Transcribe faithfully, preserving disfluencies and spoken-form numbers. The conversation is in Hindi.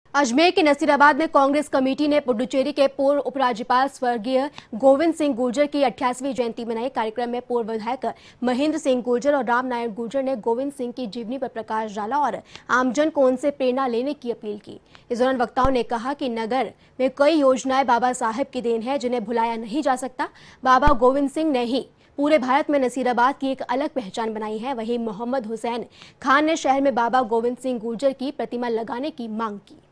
अजमेर के नसीराबाद में कांग्रेस कमेटी ने पुडुचेरी के पूर्व उपराज्यपाल स्वर्गीय गोविंद सिंह गुर्जर की अट्ठाईसवीं जयंती मनाई। कार्यक्रम में पूर्व विधायक महेंद्र सिंह गुर्जर और राम नारायण गुर्जर ने गोविंद सिंह की जीवनी पर प्रकाश डाला और आमजन को उनसे प्रेरणा लेने की अपील की। इस दौरान वक्ताओं ने कहा कि नगर में कई योजनाएं बाबा साहेब की देन है, जिन्हें भुलाया नहीं जा सकता। बाबा गोविंद सिंह ने ही पूरे भारत में नसीराबाद की एक अलग पहचान बनाई है। वहीं मोहम्मद हुसैन खान ने शहर में बाबा गोविंद सिंह गुर्जर की प्रतिमा लगाने की मांग की।